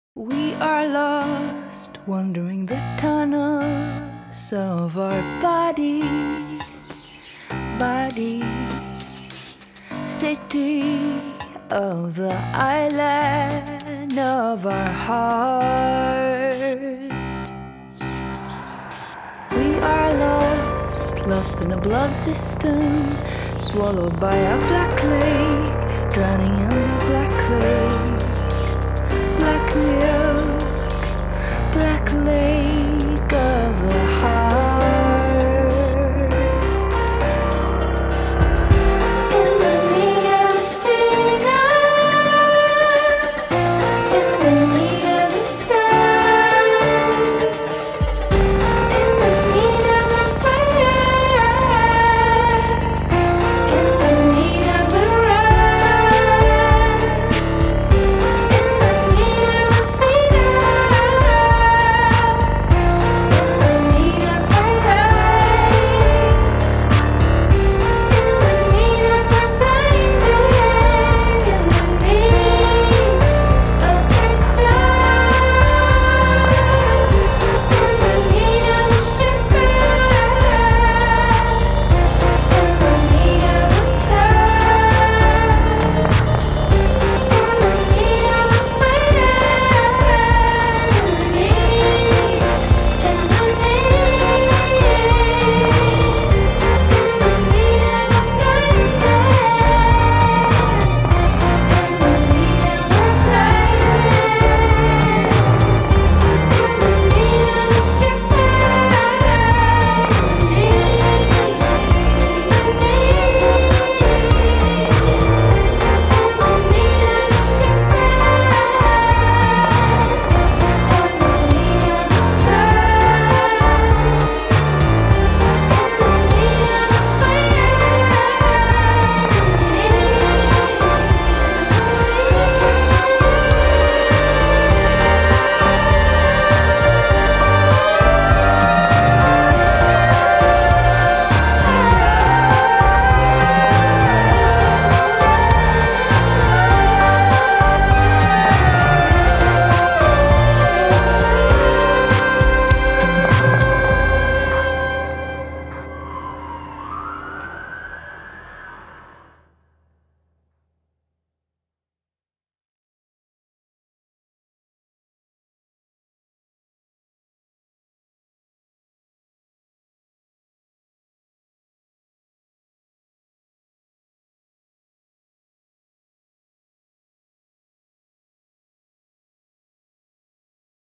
We are lost, wandering the tunnels of our body, city of the island of our heart. We are lost in a blood system, swallowed by a black lake, drowning in the black lake.